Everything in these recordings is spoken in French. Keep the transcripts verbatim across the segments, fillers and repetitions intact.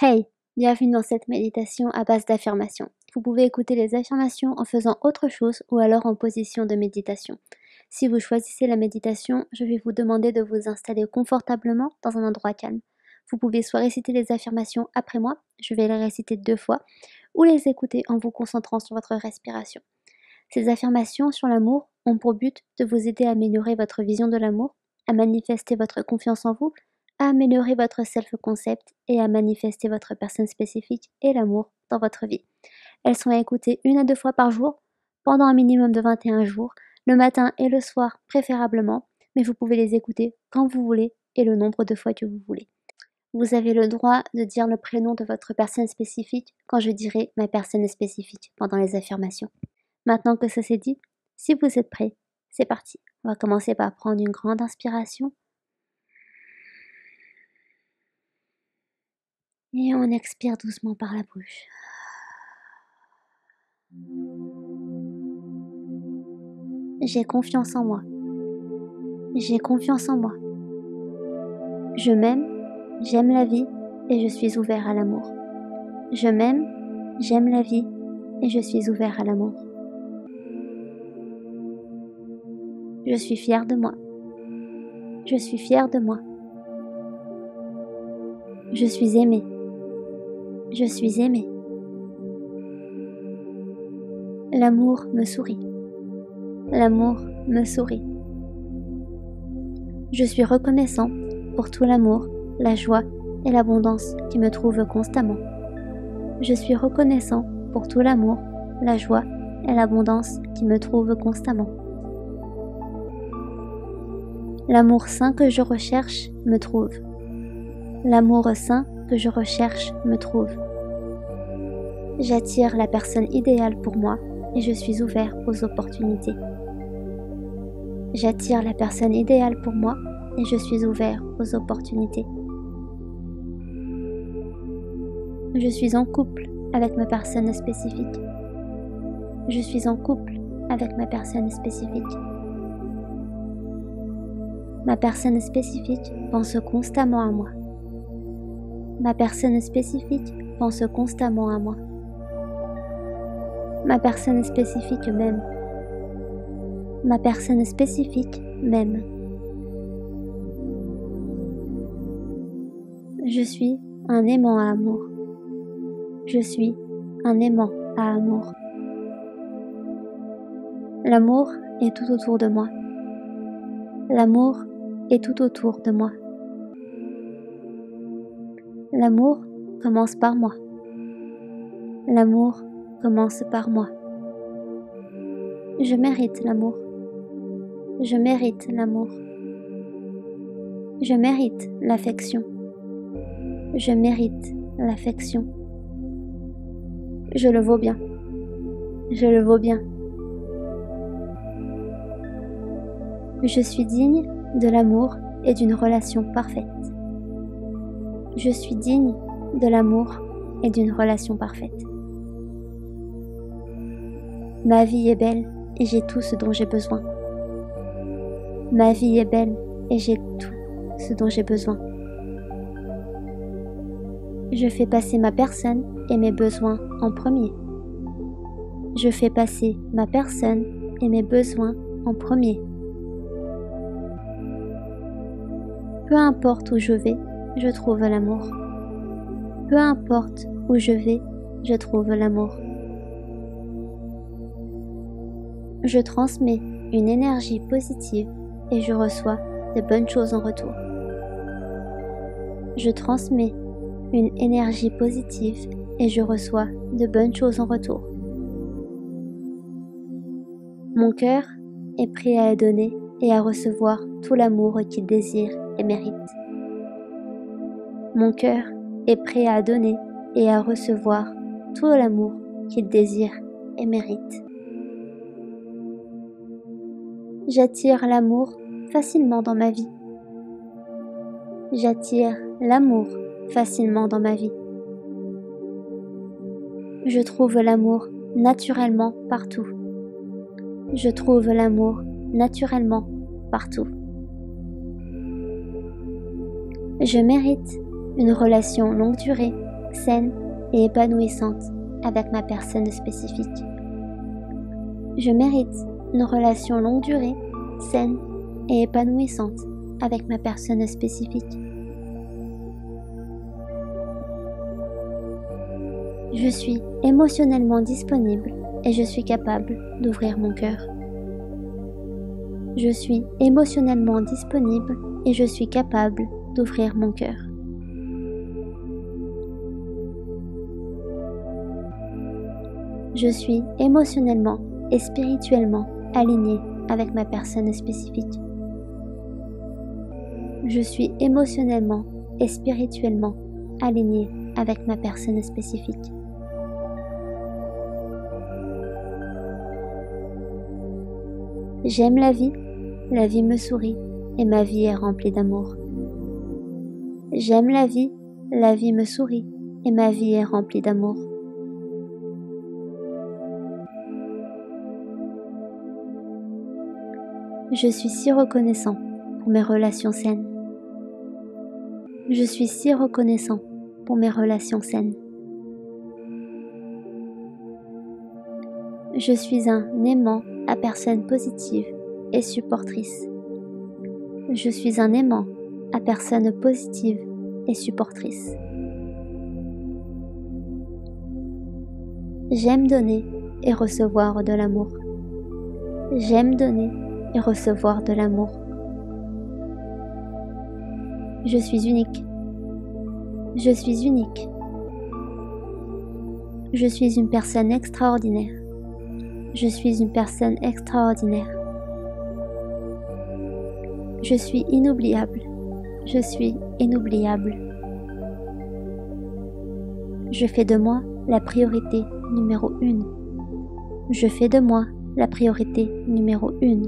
Hey, bienvenue dans cette méditation à base d'affirmations. Vous pouvez écouter les affirmations en faisant autre chose ou alors en position de méditation. Si vous choisissez la méditation, je vais vous demander de vous installer confortablement dans un endroit calme. Vous pouvez soit réciter les affirmations après moi, je vais les réciter deux fois, ou les écouter en vous concentrant sur votre respiration. Ces affirmations sur l'amour ont pour but de vous aider à améliorer votre vision de l'amour, à manifester votre confiance en vous, à améliorer votre self-concept et à manifester votre personne spécifique et l'amour dans votre vie. Elles sont à écouter une à deux fois par jour, pendant un minimum de vingt et un jours, le matin et le soir préférablement, mais vous pouvez les écouter quand vous voulez et le nombre de fois que vous voulez. Vous avez le droit de dire le prénom de votre personne spécifique quand je dirai ma personne spécifique pendant les affirmations. Maintenant que ça c'est dit, si vous êtes prêts, c'est parti. On va commencer par prendre une grande inspiration. Et on expire doucement par la bouche. J'ai confiance en moi. J'ai confiance en moi. Je m'aime, j'aime la vie et je suis ouvert à l'amour. Je m'aime, j'aime la vie et je suis ouvert à l'amour. Je suis fière de moi. Je suis fière de moi. Je suis aimée. Je suis aimée. L'amour me sourit. L'amour me sourit. Je suis reconnaissant pour tout l'amour, la joie et l'abondance qui me trouvent constamment. Je suis reconnaissant pour tout l'amour, la joie et l'abondance qui me trouvent constamment. L'amour sain que je recherche me trouve. L'amour sain que je recherche me trouve. J'attire la personne idéale pour moi et je suis ouvert aux opportunités. J'attire la personne idéale pour moi et je suis ouvert aux opportunités. Je suis en couple avec ma personne spécifique. Je suis en couple avec ma personne spécifique. Ma personne spécifique pense constamment à moi. Ma personne spécifique pense constamment à moi. Ma personne spécifique m'aime. Ma personne spécifique m'aime. Je suis un aimant à amour. Je suis un aimant à amour. L'amour est tout autour de moi. L'amour est tout autour de moi. L'amour commence par moi. L'amour commence par moi. Je mérite l'amour. Je mérite l'amour. Je mérite l'affection. Je mérite l'affection. Je le vaux bien. Je le vaux bien. Je suis digne de l'amour et d'une relation parfaite. Je suis digne de l'amour et d'une relation parfaite. Ma vie est belle et j'ai tout ce dont j'ai besoin. Ma vie est belle et j'ai tout ce dont j'ai besoin. Je fais passer ma personne et mes besoins en premier. Je fais passer ma personne et mes besoins en premier. Peu importe où je vais, je trouve l'amour. Peu importe où je vais, je trouve l'amour. Je transmets une énergie positive et je reçois de bonnes choses en retour. Je transmets une énergie positive et je reçois de bonnes choses en retour. Mon cœur est prêt à donner et à recevoir tout l'amour qu'il désire et mérite. Mon cœur est prêt à donner et à recevoir tout l'amour qu'il désire et mérite. J'attire l'amour facilement dans ma vie. J'attire l'amour facilement dans ma vie. Je trouve l'amour naturellement partout. Je trouve l'amour naturellement partout. Je mérite une relation longue durée saine et épanouissante avec ma personne spécifique. Je mérite une relation longue durée, saine et épanouissante avec ma personne spécifique. Je suis émotionnellement disponible et je suis capable d'ouvrir mon cœur. Je suis émotionnellement disponible et je suis capable d'ouvrir mon cœur. Je suis émotionnellement et spirituellement aligné avec ma personne spécifique. Je suis émotionnellement et spirituellement aligné avec ma personne spécifique. J'aime la vie, la vie me sourit et ma vie est remplie d'amour. J'aime la vie, la vie me sourit et ma vie est remplie d'amour. Je suis si reconnaissant pour mes relations saines. Je suis si reconnaissant pour mes relations saines. Je suis un aimant à personne positive et supportrice. Je suis un aimant à personne positive et supportrice. J'aime donner et recevoir de l'amour. J'aime donner et recevoir de l'amour. Je suis unique. Je suis unique. Je suis une personne extraordinaire. Je suis une personne extraordinaire. Je suis inoubliable. Je suis inoubliable. Je fais de moi la priorité numéro une. Je fais de moi la priorité numéro une.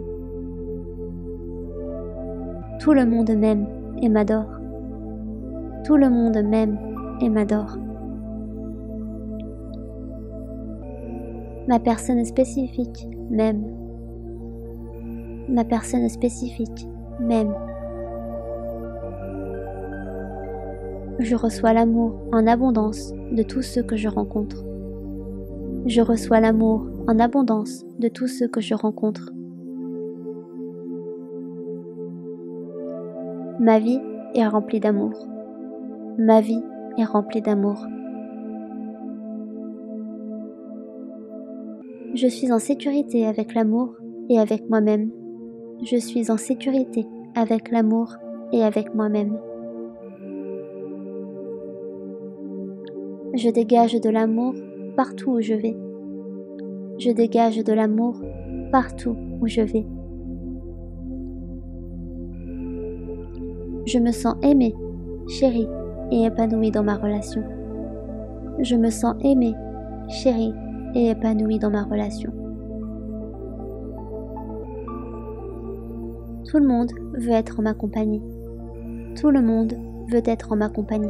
Tout le monde m'aime et m'adore. Tout le monde m'aime et m'adore. Ma personne spécifique m'aime. Ma personne spécifique m'aime. Je reçois l'amour en abondance de tous ceux que je rencontre. Je reçois l'amour en abondance de tous ceux que je rencontre. Ma vie est remplie d'amour. Ma vie est remplie d'amour. Je suis en sécurité avec l'amour et avec moi-même. Je suis en sécurité avec l'amour et avec moi-même. Je dégage de l'amour partout où je vais. Je dégage de l'amour partout où je vais. Je me sens aimée, chérie et épanouie dans ma relation. Je me sens aimée, chérie et épanouie dans ma relation. Tout le monde veut être en ma compagnie. Tout le monde veut être en ma compagnie.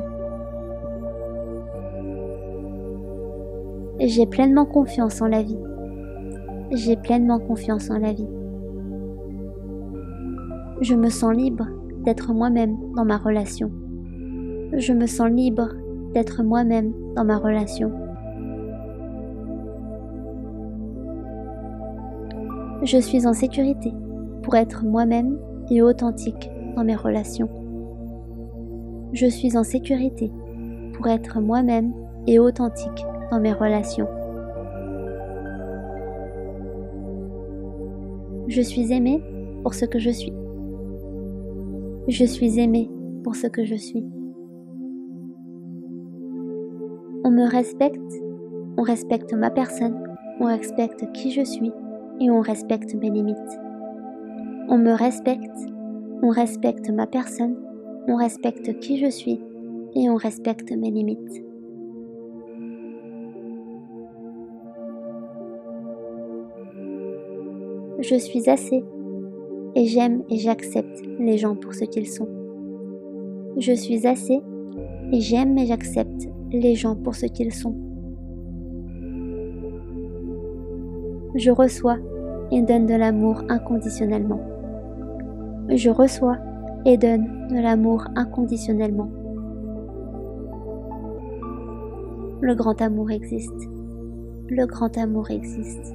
J'ai pleinement confiance en la vie. J'ai pleinement confiance en la vie. Je me sens libre d'être moi-même dans ma relation. Je me sens libre d'être moi-même dans ma relation. Je suis en sécurité pour être moi-même et authentique dans mes relations. Je suis en sécurité pour être moi-même et authentique dans mes relations. Je suis aimée pour ce que je suis. Je suis aimée pour ce que je suis. On me respecte, on respecte ma personne, on respecte qui je suis et on respecte mes limites. On me respecte, on respecte ma personne, on respecte qui je suis et on respecte mes limites. Je suis assez et j'aime et j'accepte les gens pour ce qu'ils sont. Je suis assez et j'aime et j'accepte les gens pour ce qu'ils sont. Je reçois et donne de l'amour inconditionnellement. Je reçois et donne de l'amour inconditionnellement. Le grand amour existe. Le grand amour existe.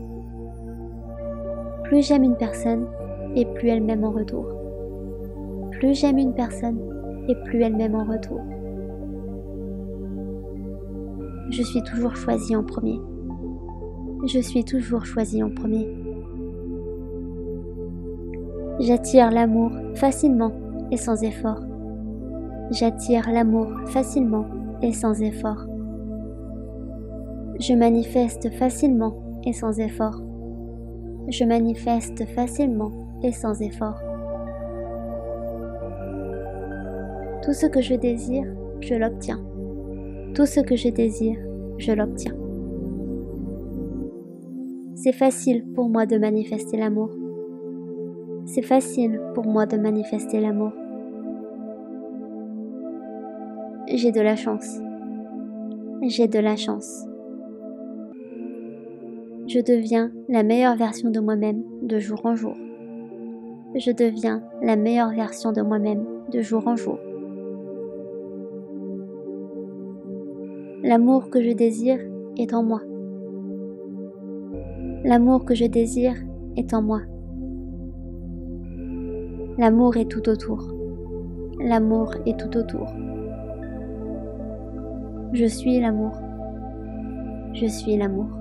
Plus j'aime une personne, et plus elle m'aime en retour. Plus j'aime une personne, et plus elle m'aime en retour. Je suis toujours choisie en premier. Je suis toujours choisie en premier. J'attire l'amour facilement et sans effort. J'attire l'amour facilement et sans effort. Je manifeste facilement et sans effort. Je manifeste facilement et sans effort. Tout ce que je désire, je l'obtiens. Tout ce que je désire, je l'obtiens. C'est facile pour moi de manifester l'amour. C'est facile pour moi de manifester l'amour. J'ai de la chance. J'ai de la chance. Je deviens la meilleure version de moi-même de jour en jour. Je deviens la meilleure version de moi-même de jour en jour. L'amour que je désire est en moi. L'amour que je désire est en moi. L'amour est tout autour. L'amour est tout autour. Je suis l'amour. Je suis l'amour.